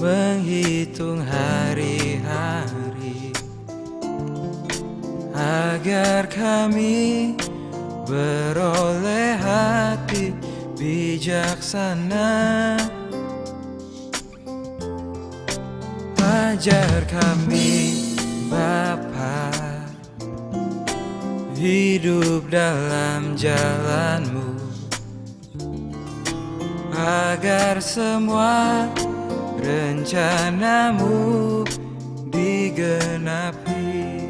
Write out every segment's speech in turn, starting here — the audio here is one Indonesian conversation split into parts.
menghitung hari-hari agar kami beroleh hati bijaksana. Ajar kami Bapa hidup dalam jalan-Mu, agar semua rencana-Mu digenapi.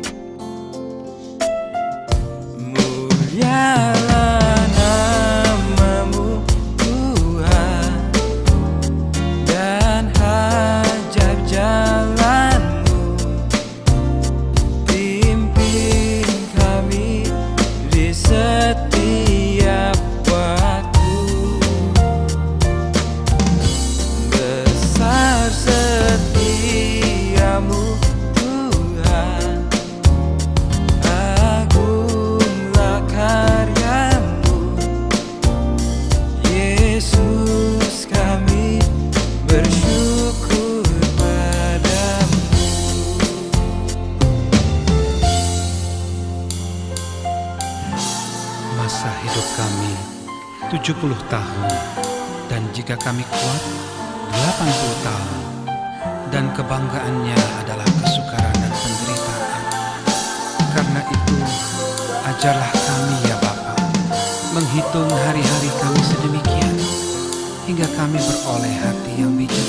Mulialah nama-Mu Tuhan, dan ajaib jalan-Mu. Pimpin kami di setiap waktu. Besar setiamu Tuhan, agunglah karya-Mu. Yesus, kami bersyukur padamu. Masa hidup kami 70 tahun, dan jika kami kuat 80 tahun, dan kebanggaannya adalah kesukaran dan penderitaan. Karena itu, ajarlah kami ya Bapa, menghitung hari-hari kami sedemikian, hingga kami beroleh hati yang bijak